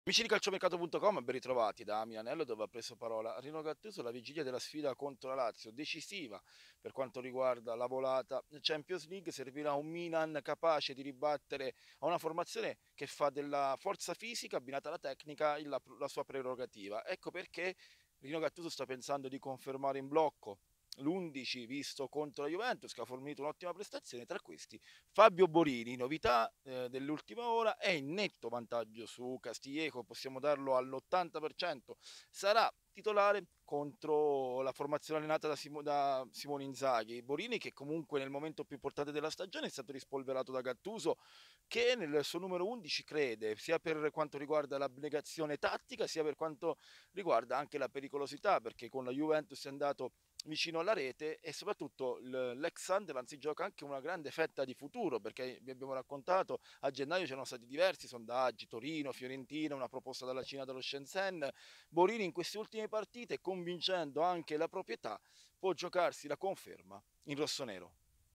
Amici di calciomercato.com, ben ritrovati da Milanello dove ha preso parola Rino Gattuso alla vigilia della sfida contro la Lazio, decisiva per quanto riguarda la volata Champions League. Servirà un Milan capace di ribattere a una formazione che fa della forza fisica abbinata alla tecnica la sua prerogativa. Ecco perché Rino Gattuso sta pensando di confermare in blocco l'11 visto contro la Juventus, che ha fornito un'ottima prestazione. Tra questi Fabio Borini, novità dell'ultima ora, è in netto vantaggio su Castillejo, possiamo darlo all'80%, sarà titolare contro la formazione allenata da Simone Inzaghi. Borini, che comunque nel momento più importante della stagione è stato rispolverato da Gattuso, che nel suo numero 11 crede, sia per quanto riguarda l'abnegazione tattica, sia per quanto riguarda anche la pericolosità, perché con la Juventus è andato vicino alla rete e soprattutto l'ex Sunderland si gioca anche una grande fetta di futuro, perché vi abbiamo raccontato a gennaio c'erano stati diversi sondaggi, Torino, Fiorentina, una proposta dalla Cina, dallo Shenzhen. Borini in queste ultime partite, convincendo anche la proprietà, può giocarsi la conferma in rossonero.